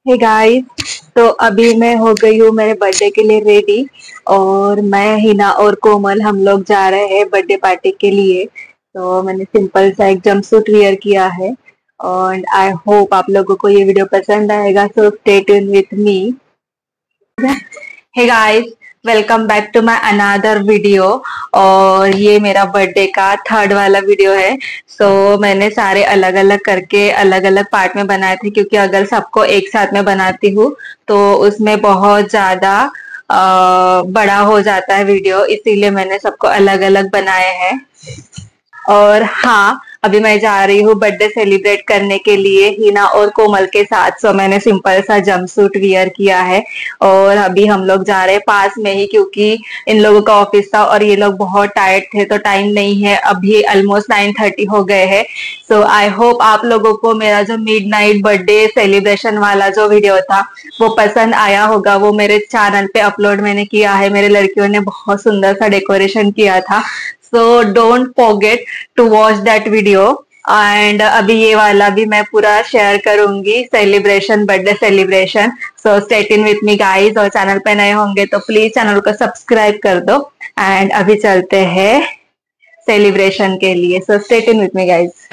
Hey guys. तो अभी मैं हो गई हूँ मेरे बर्थडे के लिए रेडी। और मैं हिना और कोमल हम लोग जा रहे हैं बर्थडे पार्टी के लिए। तो मैंने सिंपल सा एक जंपसूट वियर किया है। और आई होप आप लोगों को ये वीडियो पसंद आएगा, so stay tune with me. Hey guys, welcome back to my another video. और ये मेरा बर्थडे का थर्ड वाला वीडियो है। मैंने सारे अलग अलग करके अलग अलग पार्ट में बनाए थे, क्योंकि अगर सबको एक साथ में बनाती हूँ तो उसमें बहुत ज्यादा बड़ा हो जाता है वीडियो, इसीलिए मैंने सबको अलग अलग बनाए हैं। और हाँ, अभी मैं जा रही हूँ बर्थडे सेलिब्रेट करने के लिए हिना और कोमल के साथ। मैंने सिंपल सा जंपसूट वियर किया है। और अभी हम लोग जा रहे हैं पास में ही, क्योंकि इन लोगों का ऑफिस था और ये लोग बहुत टायर्ड थे तो टाइम नहीं है। अभी ऑलमोस्ट 9:30 हो गए हैं। आई होप आप लोगों को मेरा जो मिडनाइट बर्थडे सेलिब्रेशन वाला जो वीडियो था वो पसंद आया होगा। वो मेरे चैनल पे अपलोड मैंने किया है, मेरे लड़कियों ने बहुत सुंदर सा डेकोरेशन किया था। Don't forget to watch that video. And अभी ये वाला भी मैं पूरा शेयर करूंगी, celebration, birthday celebration. Stay tune with me guys. और चैनल पे नए होंगे तो प्लीज चैनल को सब्सक्राइब कर दो। एंड अभी चलते हैं सेलिब्रेशन के लिए। Stay tune with me guys.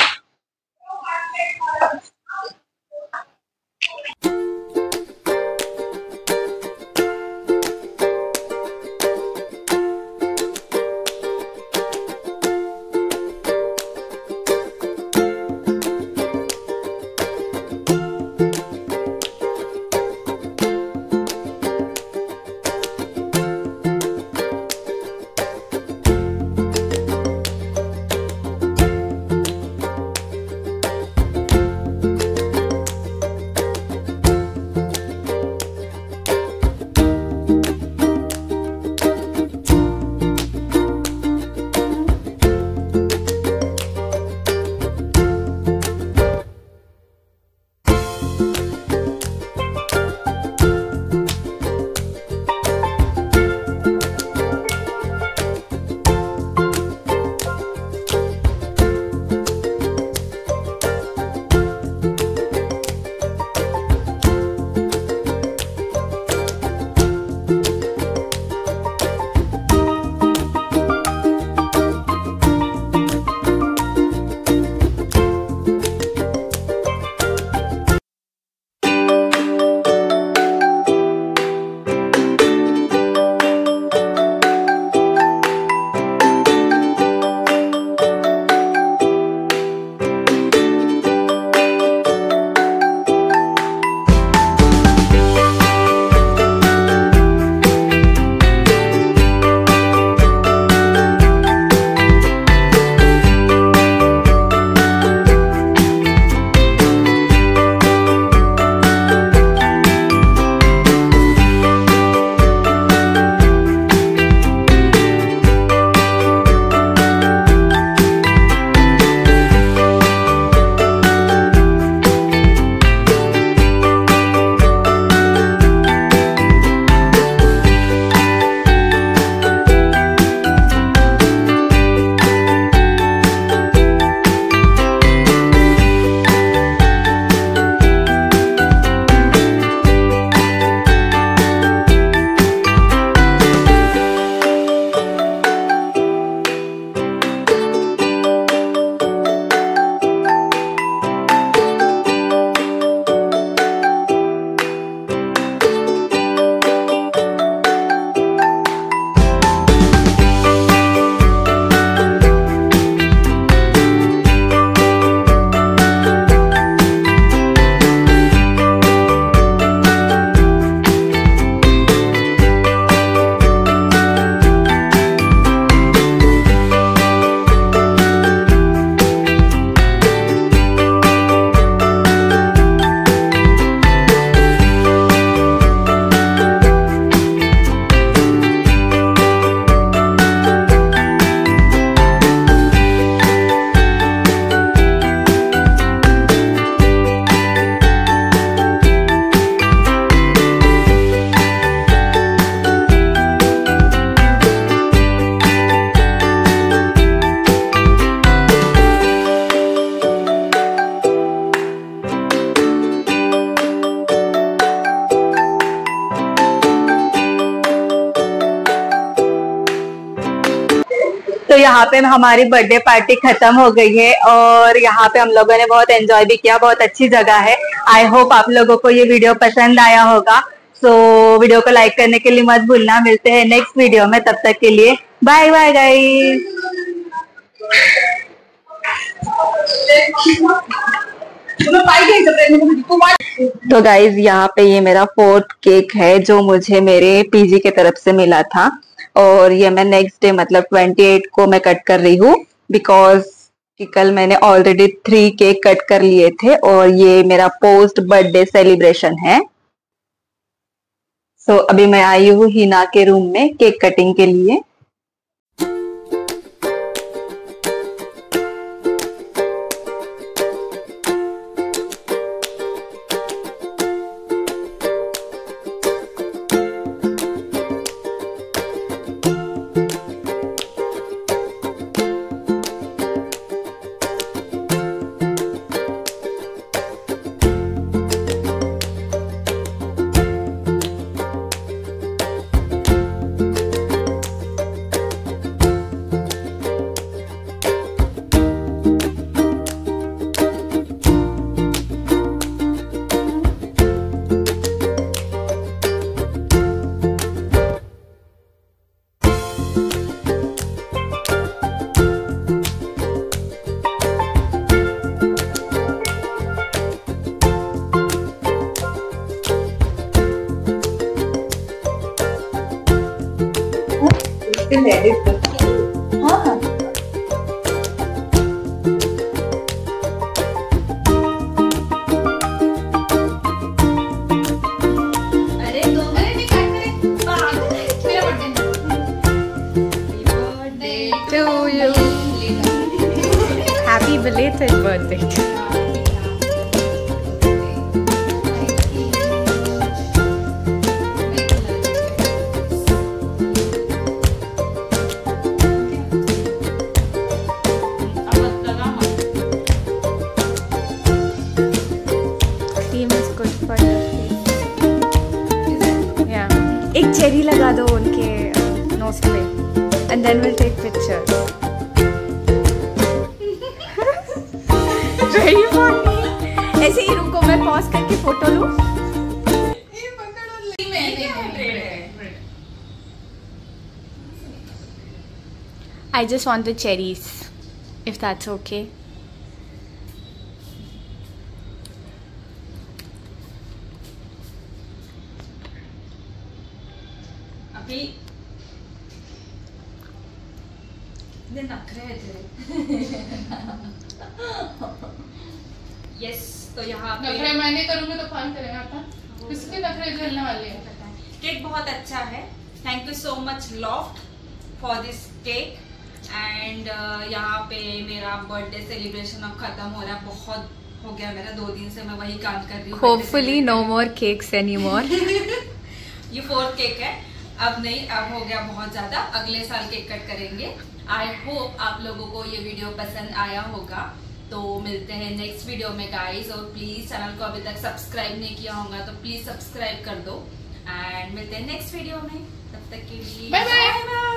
तो यहाँ पे हमारी बर्थडे पार्टी खत्म हो गई है और यहाँ पे हम लोगों ने बहुत एंजॉय भी किया। बहुत अच्छी जगह है। आई होप आप लोगों को ये वीडियो पसंद आया होगा। सो वीडियो को लाइक करने के लिए मत भूलना। मिलते हैं नेक्स्ट वीडियो में, तब तक के लिए बाय बाय गाइस। तो गाइज यहाँ पे ये मेरा 4th केक है जो मुझे मेरे पीजी के तरफ से मिला था और ये मैं नेक्स्ट डे मतलब 28 को मैं कट कर रही हूँ बिकॉज कि कल मैंने ऑलरेडी 3 केक कट कर लिए थे और ये मेरा पोस्ट बर्थडे सेलिब्रेशन है। सो अभी मैं आई हूँ हिना के रूम में केक कटिंग के लिए। Happy belated birthday. एक चेरी लगा दो उनके नोज पे and then we'll take pictures. Very funny. ऐसे ही रुको, मैं पॉज करके फोटो लूं। I just want the cherries, if that's okay. अभी नखरे यस तो यहाँ नखरे मैंने करूँगी तो कौन करेगा था? किसके नखरे झेलने वाले हैं? केक बहुत अच्छा है। Thank you so much loft for this cake and यहाँ पे मेरा बर्थडे सेलिब्रेशन अब खत्म हो रहा है। बहुत हो गया मेरा, 2 दिन से मैं वही काम कर रही हूँ। Hopefully no more cakes anymore. ये 4th केक है, अब नहीं, अब हो गया बहुत ज्यादा। अगले साल केक कट करेंगे। आई होप आप लोगों को ये वीडियो पसंद आया होगा। तो मिलते हैं नेक्स्ट वीडियो में गाइस, और प्लीज चैनल को अभी तक सब्सक्राइब नहीं किया होगा तो प्लीज सब्सक्राइब कर दो एंड मिलते हैं नेक्स्ट वीडियो में। तब तक के लिए बाय बाय।